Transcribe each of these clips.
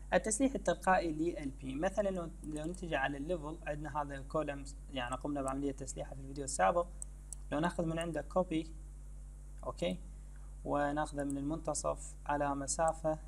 التسليح التلقائي للبيم، مثلا لو نتجي على الليفل، عندنا هذا الكولمز يعني قمنا بعملية تسليحه في الفيديو السابق. لو ناخذ من عنده كوبي، اوكي، وناخذه من المنتصف على مسافة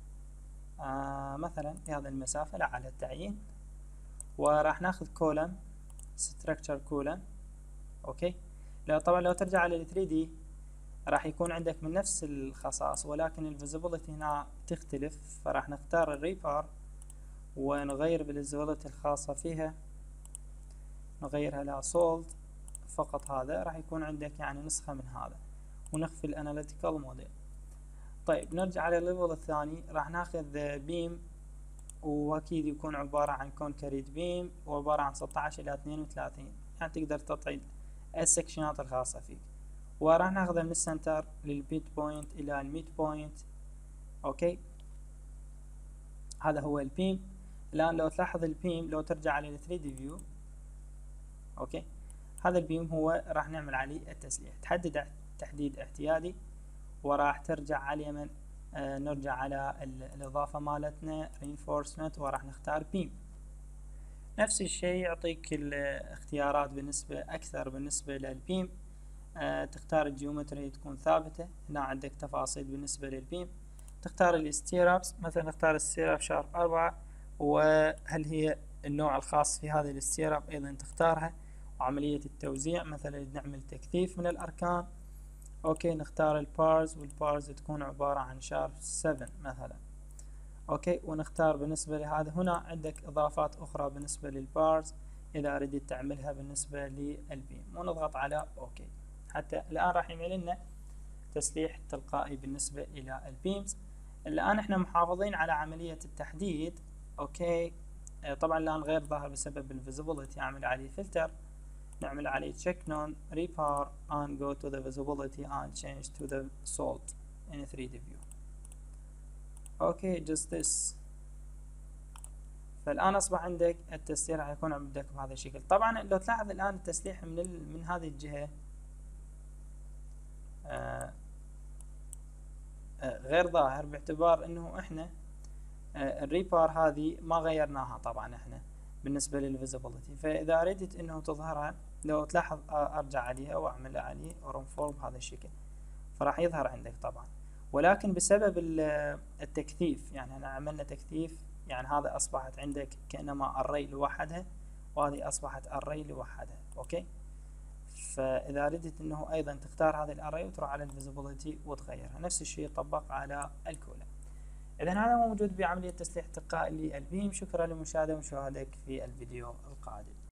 مثلا بهذه المسافة، لا على التعيين، وراح ناخذ كولم structure column، اوكي. طبعا لو ترجع على ال 3D راح يكون عندك من نفس الخصائص، ولكن الفيزيبيليتي هنا تختلف، فراح نختار الريبار ونغير بالفيزيبيليتي الخاصة فيها، نغيرها ل sold فقط. هذا راح يكون عندك يعني نسخة من هذا، ونخفي الاناليتيكال موديل. طيب نرجع على الليفل الثاني، راح ناخذ بيم، واكيد يكون عبارة عن كونكريت بيم، وعبارة عن 16 الى 32، يعني تقدر تطعي السكشنات الخاصة فيك. وراح ناخذه من السنتر للميد بوينت الى الميد بوينت، اوكي. هذا هو البيم. الان لو تلاحظ البيم، لو ترجع على ال 3D view، اوكي، هذا البيم هو راح نعمل عليه التسليح. تحدد تحديد اعتيادي، وراح ترجع على اليمين، نرجع على الإضافة مالتنا reinforcement، وراح نختار beam. نفس الشيء يعطيك الاختيارات بالنسبة أكثر بالنسبة للبيم. تختار الجيومتري تكون ثابتة، هنا عندك تفاصيل بالنسبة للبيم. تختار الستيرابس، مثلا نختار الستيراب شارب 4، وهل هي النوع الخاص في هذه الستيراب أيضا تختارها. وعملية التوزيع، مثلا نعمل تكثيف من الأركان، اوكي، نختار البارز، والبارز تكون عبارة عن شارب 7 مثلا، اوكي. ونختار بالنسبة لهذا، هنا عندك اضافات اخرى بالنسبة للبارز اذا رديت تعملها بالنسبة للبيم، ونضغط على اوكي. حتى الان راح يعمل لنا تسليح تلقائي بالنسبة الى البيمز. الان احنا محافظين على عملية التحديد، اوكي. طبعا الان غير ظاهر بسبب الفيزيبيليتي، اعمل عليه فلتر، نعمل عليه check none rebar and go to the visibility and change to the salt in 3D view. okay just this. فالآن أصبح عندك التسليح راح يكون عندك بهذا الشكل. طبعا لو تلاحظ الآن التسليح من هذه الجهة غير ظاهر، باعتبار انه احنا الريبار هذه ما غيرناها طبعا احنا بالنسبة للفيزيبيليتي. فإذا أردت انه تظهرها، لو تلاحظ ارجع عليها واعمل عليه اورنفورم بهذا الشكل، فراح يظهر عندك طبعا. ولكن بسبب التكثيف، يعني احنا عملنا تكثيف، يعني هذا اصبحت عندك كأنما array لوحدها، وهذه اصبحت array لوحدها، اوكي. فاذا ردت انه ايضا تختار هذه الاري وتروح على الفيزيبيليتي وتغيرها، نفس الشيء يطبق على الكولم. اذا هذا موجود بعملية تسليح تلقائي للبيم. شكرا لمشاهدة ومشاهدتك في الفيديو القادم.